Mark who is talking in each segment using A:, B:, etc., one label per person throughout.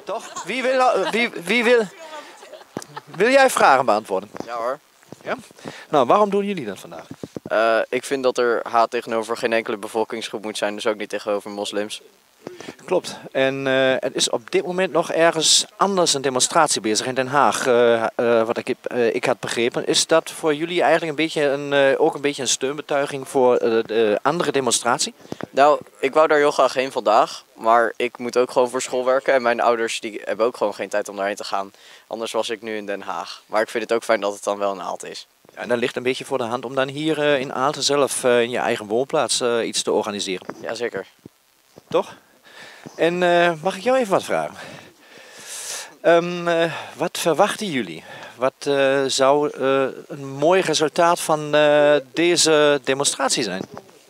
A: Toch? Wie wil... Wil jij vragen beantwoorden?
B: Ja hoor.
A: Ja? Nou, waarom doen jullie dat vandaag?
B: Ik vind dat er haat tegenover geen enkele bevolkingsgroep moet zijn, dus ook niet tegenover moslims.
A: Klopt. En er is op dit moment nog ergens anders een demonstratie bezig in Den Haag. Wat ik had begrepen. Is dat voor jullie eigenlijk ook een beetje een steunbetuiging voor de andere demonstratie?
B: Nou, ik wou daar heel graag heen vandaag, maar ik moet ook gewoon voor school werken. En mijn ouders die hebben ook gewoon geen tijd om daarheen te gaan. Anders was ik nu in Den Haag. Maar ik vind het ook fijn dat het dan wel in Aalten is.
A: Ja, en dan ligt een beetje voor de hand om dan hier in Aalten zelf in je eigen woonplaats iets te organiseren.
B: Jazeker.
A: Toch? En mag ik jou even wat vragen? Wat verwachten jullie? Wat zou een mooi resultaat van deze demonstratie zijn?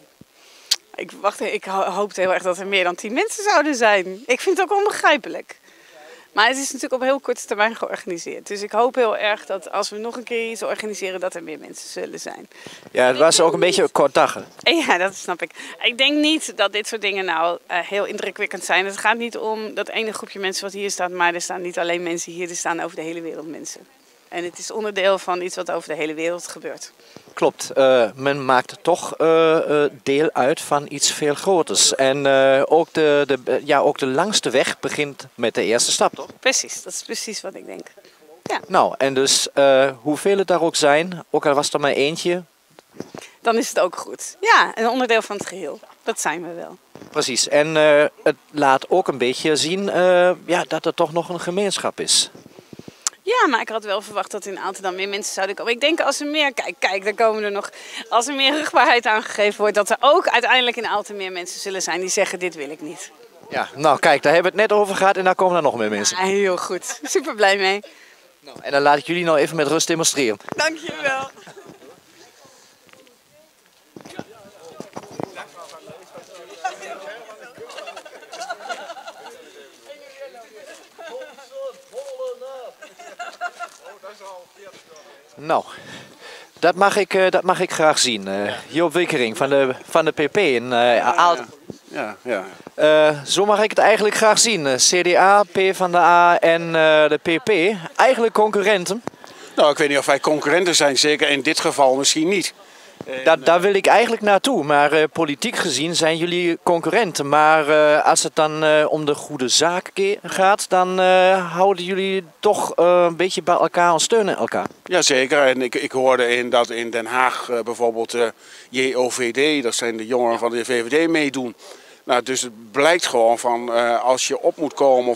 C: Ik hoopte heel erg dat er meer dan 10 mensen zouden zijn. Ik vind het ook onbegrijpelijk. Maar het is natuurlijk op heel korte termijn georganiseerd. Dus ik hoop heel erg dat als we nog een keer iets organiseren, dat er meer mensen zullen zijn.
A: Ja, het was ook een beetje kortdaggen.
C: Ja, dat snap ik. Ik denk niet dat dit soort dingen nou heel indrukwekkend zijn. Het gaat niet om dat ene groepje mensen wat hier staat, maar er staan niet alleen mensen hier, er staan over de hele wereld mensen. En het is onderdeel van iets wat over de hele wereld gebeurt.
A: Klopt, men maakt toch deel uit van iets veel groters. En ook de langste weg begint met de eerste stap, toch?
C: Precies, dat is precies wat ik denk. Ja.
A: Nou, en dus hoeveel het daar ook zijn, ook al was er maar eentje.
C: Dan is het ook goed. Ja, een onderdeel van het geheel. Dat zijn we wel.
A: Precies, en het laat ook een beetje zien dat er toch nog een gemeenschap is.
C: Ja, maar ik had wel verwacht dat in Aalten dan meer mensen zouden komen. Ik denk als er meer, kijk, daar komen er nog. Als er meer rugbaarheid aangegeven wordt, dat er ook uiteindelijk in Aalten meer mensen zullen zijn die zeggen: dit wil ik niet.
A: Ja, nou kijk, daar hebben we het net over gehad en daar komen er nog meer mensen.
C: Ja, heel goed. Super blij mee.
A: Nou, en dan laat ik jullie nou even met rust demonstreren.
C: Dankjewel.
A: Nou, dat mag ik graag zien. Joop Wikkering van de PP in Aalten.
D: Ja.
A: Zo mag ik het eigenlijk graag zien. CDA, PvdA en de PP. Eigenlijk concurrenten.
D: Nou, ik weet niet of wij concurrenten zijn, zeker in dit geval misschien niet.
A: Daar wil ik eigenlijk naartoe. Maar politiek gezien zijn jullie concurrenten. Maar als het dan om de goede zaak gaat, dan houden jullie toch een beetje bij elkaar en steunen elkaar.
D: Jazeker, en ik hoorde dat in Den Haag bijvoorbeeld JOVD, dat zijn de jongeren van de VVD, meedoen. Nou, dus het blijkt gewoon van als je op moet komen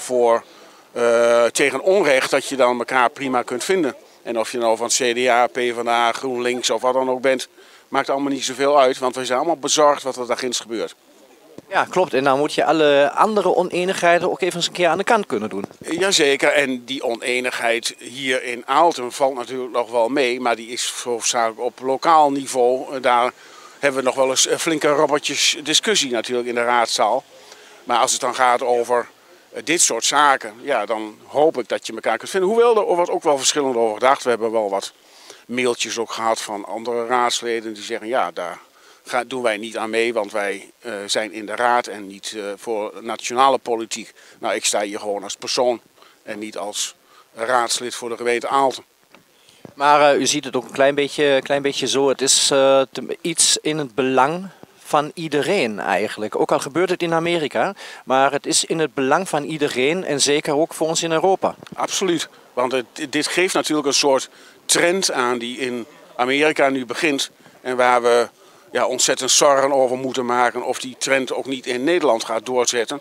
D: tegen onrecht, dat je dan elkaar prima kunt vinden. En of je nou van CDA, PvdA, GroenLinks of wat dan ook bent, maakt allemaal niet zoveel uit, want we zijn allemaal bezorgd wat er daar ginds gebeurt.
A: Ja, klopt. En dan moet je alle andere oneenigheden ook even eens een keer aan de kant kunnen doen.
D: Jazeker, en die oneenigheid hier in Aalten valt natuurlijk nog wel mee, maar die is hoofdzakelijk op lokaal niveau. Daar hebben we nog wel eens flinke robbertjes discussie natuurlijk in de raadzaal. Maar als het dan gaat over dit soort zaken, ja, dan hoop ik dat je elkaar kunt vinden. Hoewel er wordt ook wel verschillend over gedacht. We hebben wel wat mailtjes ook gehad van andere raadsleden die zeggen, ja, daar doen wij niet aan mee, want wij zijn in de raad en niet voor nationale politiek. Nou, ik sta hier gewoon als persoon en niet als raadslid voor de gemeente Aalten.
A: Maar u ziet het ook een klein beetje zo. Het is iets in het belang van iedereen eigenlijk. Ook al gebeurt het in Amerika, maar het is in het belang van iedereen en zeker ook voor ons in Europa.
D: Absoluut, want dit geeft natuurlijk een soort trend aan die in Amerika nu begint en waar we ontzettend zorgen over moeten maken of die trend ook niet in Nederland gaat doorzetten.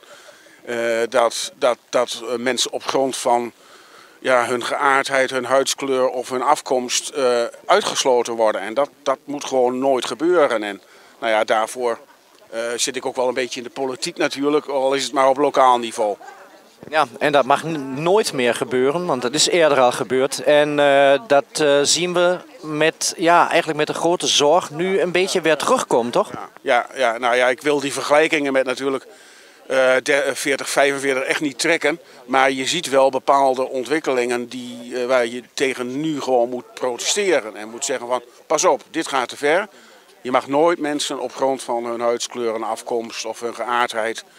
D: Dat mensen op grond van hun geaardheid, hun huidskleur of hun afkomst uitgesloten worden. En dat moet gewoon nooit gebeuren. En nou ja, daarvoor zit ik ook wel een beetje in de politiek natuurlijk, al is het maar op lokaal niveau.
A: Ja, en dat mag nooit meer gebeuren, want dat is eerder al gebeurd. En dat zien we eigenlijk met een grote zorg nu een beetje weer terugkomt, toch?
D: Ja, ik wil die vergelijkingen met natuurlijk 40, 45 echt niet trekken. Maar je ziet wel bepaalde ontwikkelingen waar je tegen nu gewoon moet protesteren. En moet zeggen van, pas op, dit gaat te ver. Je mag nooit mensen op grond van hun huidskleur en afkomst of hun geaardheid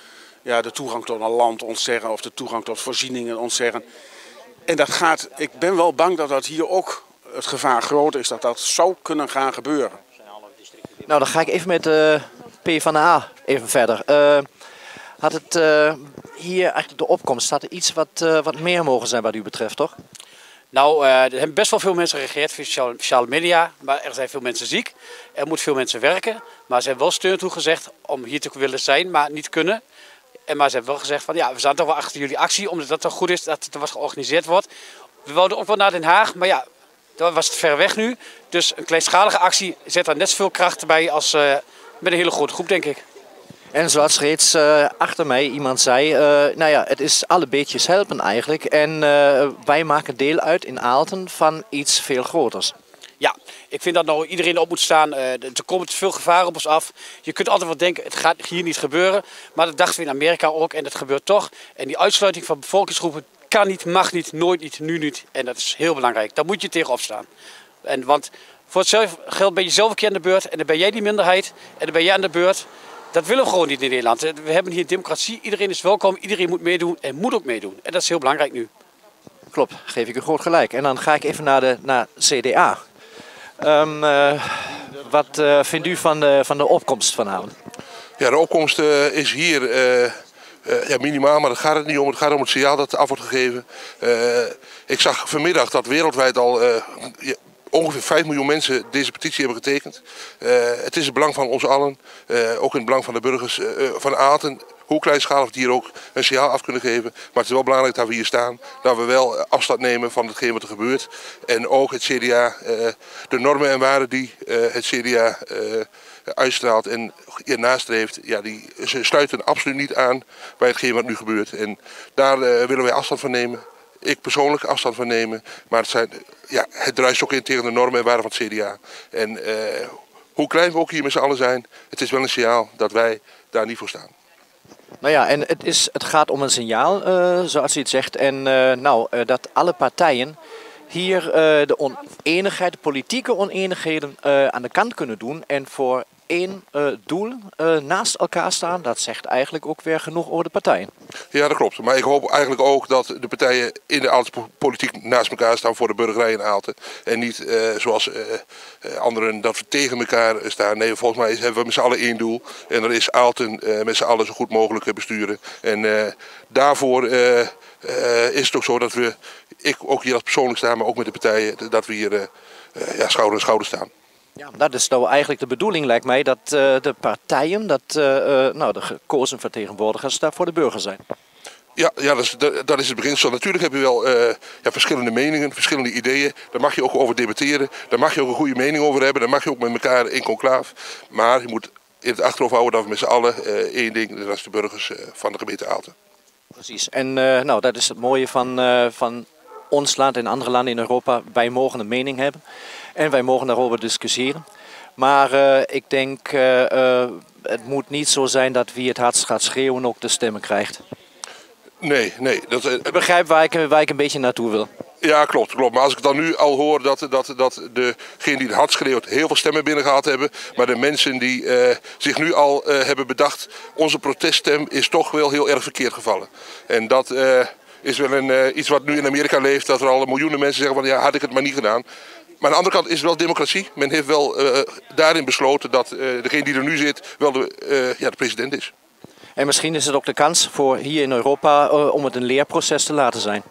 D: ja, de toegang tot een land ontzeggen of de toegang tot voorzieningen ontzeggen. En dat gaat, ik ben wel bang dat dat hier ook het gevaar groot is dat dat zou kunnen gaan gebeuren.
A: Nou, dan ga ik even met PvdA even verder. Had het hier eigenlijk de opkomst, had er iets wat meer mogen zijn wat u betreft, toch?
E: Nou, er hebben best wel veel mensen gereageerd via sociale media, maar er zijn veel mensen ziek. Er moeten veel mensen werken, maar ze hebben wel steun toegezegd om hier te willen zijn, maar niet kunnen. Maar ze hebben wel gezegd van ja, we staan toch wel achter jullie actie, omdat dat toch goed is dat het wat georganiseerd wordt. We wilden ook wel naar Den Haag, maar ja, dat was te ver weg nu. Dus een kleinschalige actie zet daar net zoveel kracht bij als met een hele grote groep, denk ik.
A: En zoals reeds achter mij iemand zei, nou ja, het is alle beetjes helpen eigenlijk. En wij maken deel uit in Aalten van iets veel groters.
E: Ja, ik vind dat nou iedereen op moet staan. Er komt veel gevaar op ons af. Je kunt altijd wel denken, het gaat hier niet gebeuren. Maar dat dachten we in Amerika ook en dat gebeurt toch. En die uitsluiting van bevolkingsgroepen kan niet, mag niet, nooit niet, nu niet. En dat is heel belangrijk. Daar moet je tegen opstaan. Want voor hetzelfde geld ben je zelf een keer aan de beurt. En dan ben jij die minderheid. En dan ben jij aan de beurt. Dat willen we gewoon niet in Nederland. We hebben hier democratie. Iedereen is welkom. Iedereen moet meedoen en moet ook meedoen. En dat is heel belangrijk nu.
A: Klopt, geef ik u groot gelijk. En dan ga ik even naar CDA. Wat vindt u van de opkomst vanavond?
F: Ja, de opkomst is hier ja, minimaal, maar daar gaat het niet om. Het gaat om het signaal dat af wordt gegeven. Ik zag vanmiddag dat wereldwijd al ongeveer 5 miljoen mensen deze petitie hebben getekend. Het is het belang van ons allen, ook in het belang van de burgers van Aalten. Hoe kleinschalig we hier ook een signaal af kunnen geven. Maar het is wel belangrijk dat we hier staan. Dat we wel afstand nemen van hetgeen wat er gebeurt. En ook het CDA, de normen en waarden die het CDA uitstraalt en hier nastreeft. Ja, ze sluiten absoluut niet aan bij hetgeen wat nu gebeurt. En daar willen wij afstand van nemen. Ik persoonlijk afstand van nemen. Maar het druist ook in tegen de normen en waarden van het CDA. En hoe klein we ook hier met z'n allen zijn. Het is wel een signaal dat wij daar niet voor staan.
A: Nou ja, en het gaat om een signaal, zoals u het zegt. En dat alle partijen hier de oneenigheid, de politieke oneenigheden aan de kant kunnen doen. En voor één doel naast elkaar staan. Dat zegt eigenlijk ook weer genoeg over de partijen.
F: Ja, dat klopt. Maar ik hoop eigenlijk ook dat de partijen in de Aaltense politiek naast elkaar staan voor de burgerij in Aalten. En niet zoals anderen dat we tegen elkaar staan. Nee, volgens mij hebben we met z'n allen één doel. En dat is Aalten met z'n allen zo goed mogelijk besturen. En daarvoor is het ook zo dat ik ook hier als persoonlijk sta, maar ook met de partijen, dat we hier schouder aan schouder staan. Ja,
A: dat is nou eigenlijk de bedoeling, lijkt mij, dat de partijen, de gekozen vertegenwoordigers daar voor de burger zijn. Ja, dat is het beginsel. Natuurlijk heb je wel verschillende meningen, verschillende ideeën. Daar mag je ook over debatteren. Daar mag je ook een goede mening over hebben. Daar mag je ook met elkaar in conclaaf. Maar je moet in het achterhoofd houden dat we met z'n allen één ding, dat is de burgers van de gemeente Aalten. Precies. En dat is het mooie van ons land en andere landen in Europa. Wij mogen een mening hebben. En wij mogen daarover discussiëren. Maar ik denk, het moet niet zo zijn dat wie het hardst gaat schreeuwen ook de stemmen krijgt. Nee. Ik begrijp waar ik een beetje naartoe wil. Ja, klopt. Maar als ik dan nu al hoor dat degene die het hard schreeuwt heel veel stemmen binnengehaald hebben. Maar de mensen die zich nu al hebben bedacht, onze proteststem is toch wel heel erg verkeerd gevallen. En dat is wel iets wat nu in Amerika leeft, dat er al miljoenen mensen zeggen van ja, had ik het maar niet gedaan. Maar aan de andere kant is het wel democratie. Men heeft wel daarin besloten dat degene die er nu zit wel de president is. En misschien is het ook de kans voor hier in Europa om het een leerproces te laten zijn.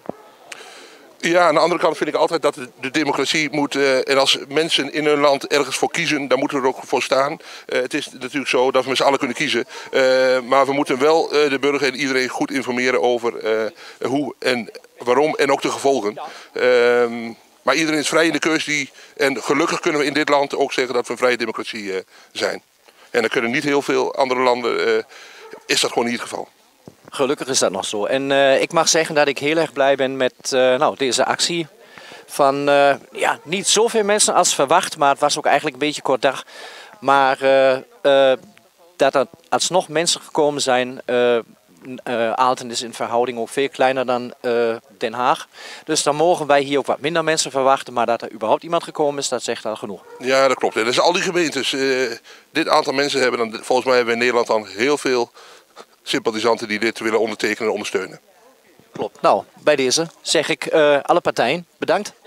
A: Ja, aan de andere kant vind ik altijd dat de democratie moet, en als mensen in hun land ergens voor kiezen, dan moeten we er ook voor staan. Het is natuurlijk zo dat we met z'n allen kunnen kiezen, maar we moeten wel de burger en iedereen goed informeren over hoe en waarom en ook de gevolgen. Maar iedereen is vrij in de keus en gelukkig kunnen we in dit land ook zeggen dat we een vrije democratie zijn. En dan kunnen niet heel veel andere landen, is dat gewoon niet het geval. Gelukkig is dat nog zo. En ik mag zeggen dat ik heel erg blij ben met deze actie. Van niet zoveel mensen als verwacht, maar het was ook eigenlijk een beetje kort dag. Maar dat er alsnog mensen gekomen zijn. Aalten is in verhouding ook veel kleiner dan Den Haag. Dus dan mogen wij hier ook wat minder mensen verwachten. Maar dat er überhaupt iemand gekomen is, dat zegt al genoeg. Ja, dat klopt. En dus al die gemeentes, dit aantal mensen hebben dan, volgens mij hebben we in Nederland dan heel veel
F: sympathisanten die dit willen ondertekenen en ondersteunen.
A: Klopt. Nou, bij deze zeg ik alle partijen bedankt.